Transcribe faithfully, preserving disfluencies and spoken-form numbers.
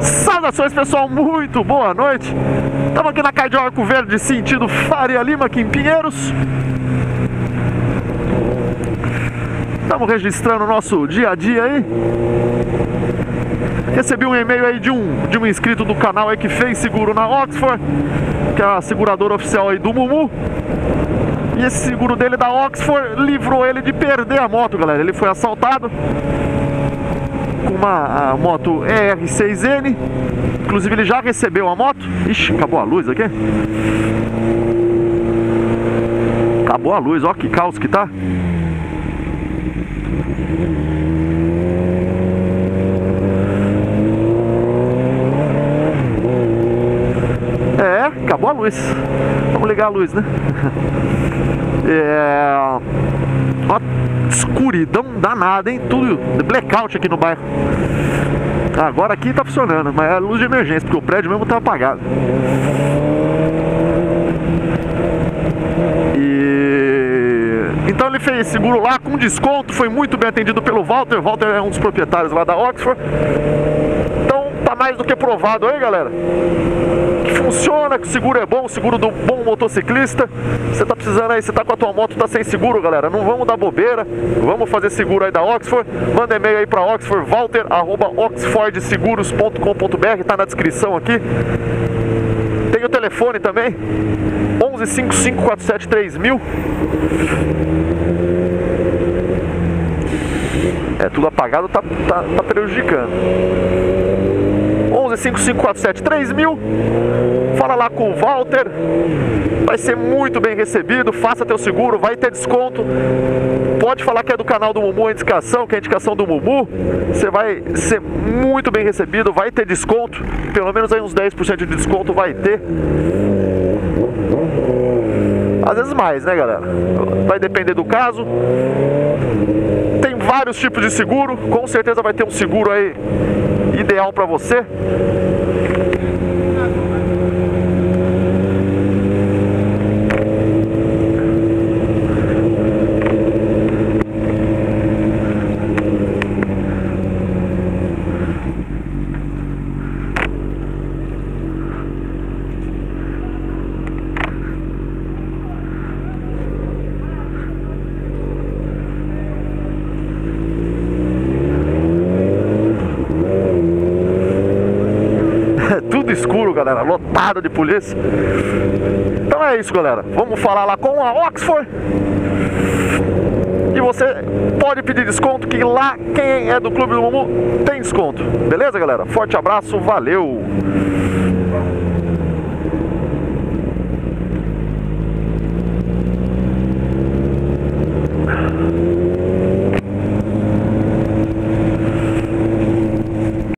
Saudações, pessoal, muito boa noite. Estamos aqui na Cai de Arco Verde, sentido Faria Lima, aqui em Pinheiros. Estamos registrando o nosso dia a dia aí. Recebi um e-mail aí de um, de um inscrito do canal aí que fez seguro na Oxford, que é a seguradora oficial aí do Mumu. E esse seguro dele da Oxford livrou ele de perder a moto, galera. Ele foi assaltado com uma a moto E R seis N. Inclusive ele já recebeu a moto. Ixi, acabou a luz aqui. Acabou a luz, ó que caos que tá. É, acabou a luz. Vamos ligar a luz, né? É... Ó, escuridão danada, hein? Tudo de blackout aqui no bairro. Agora aqui tá funcionando, mas é luz de emergência, porque o prédio mesmo tá apagado. E... Então ele fez seguro lá com desconto, foi muito bem atendido pelo Walter. Walter é um dos proprietários lá da Oxford. Então tá mais do que provado aí, galera, que funciona, que o seguro é bom, o seguro do bom motociclista. Você tá precisando aí, você tá com a tua moto, tá sem seguro, galera, não vamos dar bobeira, vamos fazer seguro aí da Oxford. Manda e-mail aí pra Oxford, walter arroba oxford seguros ponto com ponto br, tá na descrição aqui. Tem o telefone também, onze cinco cinco quatro sete três mil. É, tudo apagado tá, tá, tá prejudicando. onze cinco cinco quatro sete três mil. Fala lá com o Walter. Vai ser muito bem recebido. Faça teu seguro, vai ter desconto. Pode falar que é do canal do Mumu, a indicação, que é a indicação do Mumu. Você vai ser muito bem recebido, vai ter desconto. Pelo menos aí uns dez por cento de desconto vai ter. Às vezes mais, né, galera? Vai depender do caso. Tem vários tipos de seguro. Com certeza vai ter um seguro aí ideal para você. Tudo escuro, galera, lotado de polícia. Então é isso, galera. Vamos falar lá com a Oxford. E você pode pedir desconto, que lá quem é do Clube do Mumu tem desconto. Beleza, galera? Forte abraço, valeu!